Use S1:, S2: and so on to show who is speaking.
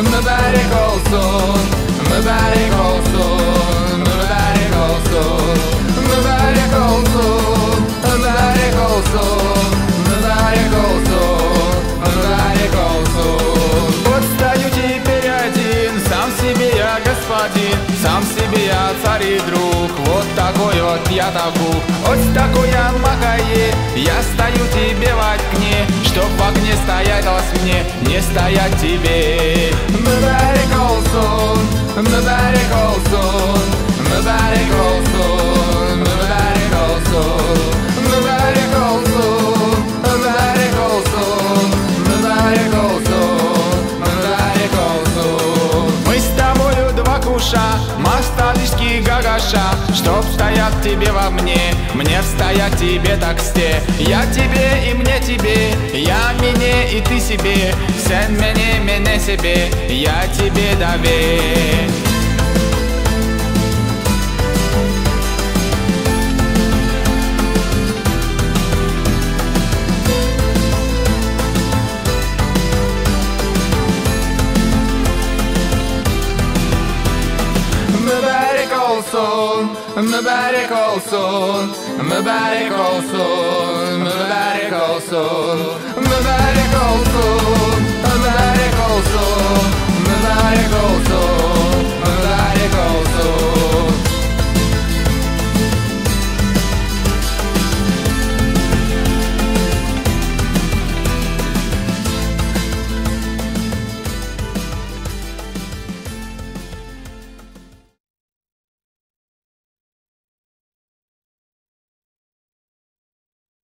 S1: Mübarek olsun, mübarek olsun, mübarek olsun, mübarek olsun, mübarek olsun, mübarek olsun, mübarek olsun. Вот стою теперь один, сам себе я господин, сам себе я царь и друг. Вот такой вот я табу, вот такой я махае. Я стою тебе в окне, чтоб в окне стоять мне, не стоять тебе. Mübarek olsun, mübarek olsun, mübarek olsun, mübarek olsun, mübarek olsun, mübarek olsun, mübarek olsun, mübarek olsun. Мы с тобою два куша, масталишки гагаша, чтоб стоять тебе во мне встоять тебе так сте. Я тебе и мне тебе, я мне и ты себе, sen мне себе, я тебе даве. Mübarek olsun, mübarek olsun, mübarek olsun, mübarek olsun, mübarek olsun, mübarek olsun, mübarek olsun.